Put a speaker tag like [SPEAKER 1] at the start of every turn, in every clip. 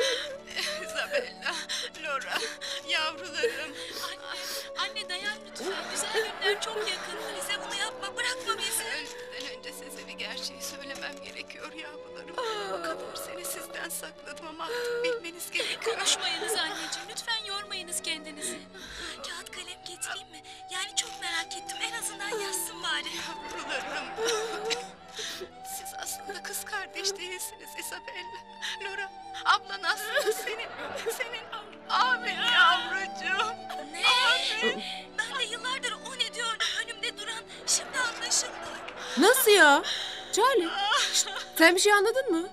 [SPEAKER 1] Isabella, Laura, yavrularım.
[SPEAKER 2] Anne dayan lütfen. Güzel günler çok yakın. Bize bunu yapma, bırakma bizi.
[SPEAKER 1] Ölmeden önce size bir gerçeği söylemem gerekiyor yavrularım. O kadar sene sizden sakladım ama artık bilmeniz gerekiyor.
[SPEAKER 2] Konuşmayınız anneciğim. Lütfen yormayınız kendinizi. Kağıt kalem getireyim mi? Yani çok merak ettim. En azından yazsın bari.
[SPEAKER 1] Yavrularım. Siz aslında kız kardeş değilsiniz Isabella. Laura, ablan aslında senin abin yavrucuğum.
[SPEAKER 2] Ne? Ben de yıllardır o ne diyordum önümde duran. Şimdi anlaşıldı.
[SPEAKER 3] Nasıl ya? Charlie, şşt, sen bir şey anladın mı?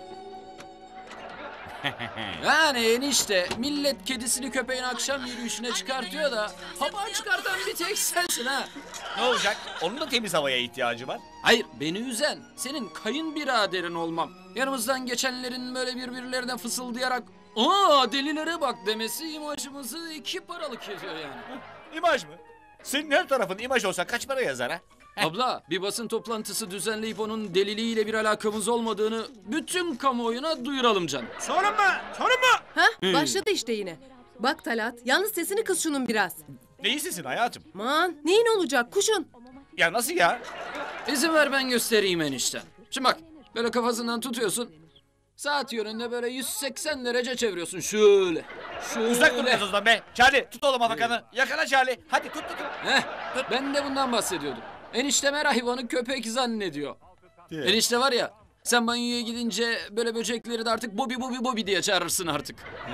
[SPEAKER 4] Yani enişte millet kedisini köpeğini akşam yürüyüşüne çıkartıyor da papağan çıkartan bir tek sensin ha.
[SPEAKER 5] Ne olacak? Onun da temiz havaya ihtiyacı var.
[SPEAKER 4] Hayır beni üzen senin kayınbiraderin olmam. Yanımızdan geçenlerin böyle birbirlerine fısıldayarak "Aa delilere bak" demesi imajımızı iki paralık ediyor yani.
[SPEAKER 5] İmaj mı? Senin her tarafın imaj olsa kaç para yazar ha?
[SPEAKER 4] Abla bir basın toplantısı düzenleyip onun deliliğiyle bir alakamız olmadığını bütün kamuoyuna duyuralım canım.
[SPEAKER 5] Sorun mu? Sorun mu?
[SPEAKER 3] Ha? Başladı işte yine. Bak Talat, yalnız sesini kıs şunun biraz.
[SPEAKER 5] Neyi sesin hayatım?
[SPEAKER 3] Aman, neyin olacak kuşun?
[SPEAKER 5] Ya nasıl ya?
[SPEAKER 4] İzin ver ben göstereyim enişte. Şimdi bak böyle kafasından tutuyorsun. Saat yönünde böyle 180 derece çeviriyorsun şöyle. Şöyle.
[SPEAKER 5] Uzak dur gazozdan be. Charlie tut oğlum afakanı. Yakala Charlie. Hadi tut.
[SPEAKER 4] Heh, ben de bundan bahsediyordum. Eniştem her hayvanı köpek zannediyor. Enişte var ya, sen banyoya gidince böyle böcekleri de artık Bobby diye çağırırsın artık.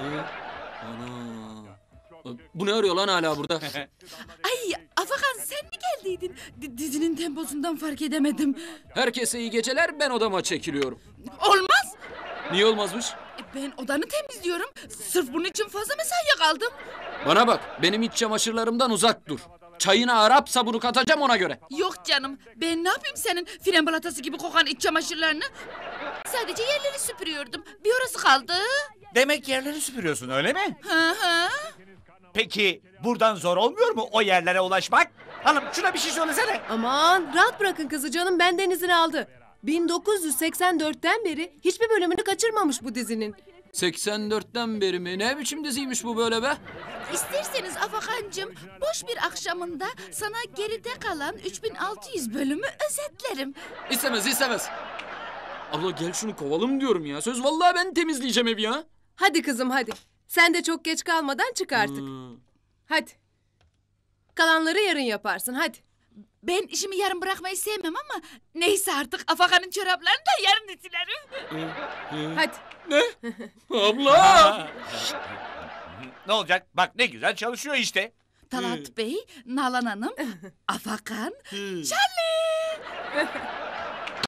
[SPEAKER 4] Ana. Bu ne arıyor lan hala burada?
[SPEAKER 6] Ay Afakan sen mi geldiydin? Dizinin temposundan fark edemedim.
[SPEAKER 4] Herkese iyi geceler, ben odama çekiliyorum.
[SPEAKER 6] Olmaz.
[SPEAKER 4] Niye olmazmış?
[SPEAKER 6] Ben odanı temizliyorum. Sırf bunun için fazla mesaiye kaldım.
[SPEAKER 4] Bana bak, benim iç çamaşırlarımdan uzak dur. Çayına Arap sabunu katacağım ona göre.
[SPEAKER 6] Yok canım. Ben ne yapayım senin fren balatası gibi kokan iç çamaşırlarını? Sadece yerleri süpürüyordum. Bir orası kaldı.
[SPEAKER 5] Demek yerleri süpürüyorsun öyle mi?
[SPEAKER 6] Hı.
[SPEAKER 5] Peki buradan zor olmuyor mu o yerlere ulaşmak? Hanım şuna bir şey söylesene.
[SPEAKER 3] Aman, rahat bırakın kızı canım, benden izin aldı. 1984'ten beri hiçbir bölümünü kaçırmamış bu dizinin.
[SPEAKER 4] 84'ten beri mi? Ne biçim diziymiş bu böyle be?
[SPEAKER 6] İsterseniz Afakancığım boş bir akşamında sana geride kalan 3600 bölümü özetlerim.
[SPEAKER 4] İstemez. Abla gel şunu kovalım diyorum ya. Söz vallahi ben temizleyeceğim evi ya.
[SPEAKER 3] Hadi kızım hadi. Sen de çok geç kalmadan çık artık. Hadi. Kalanları yarın yaparsın hadi.
[SPEAKER 6] Ben işimi yarın bırakmayı sevmem ama neyse artık Afakan'ın çoraplarını da yarın ütülerim.
[SPEAKER 3] Hadi.
[SPEAKER 4] Ne? Abla!
[SPEAKER 5] Ne olacak? Bak ne güzel çalışıyor işte.
[SPEAKER 6] Talat Bey, Nalan Hanım, Afakan, Charlie.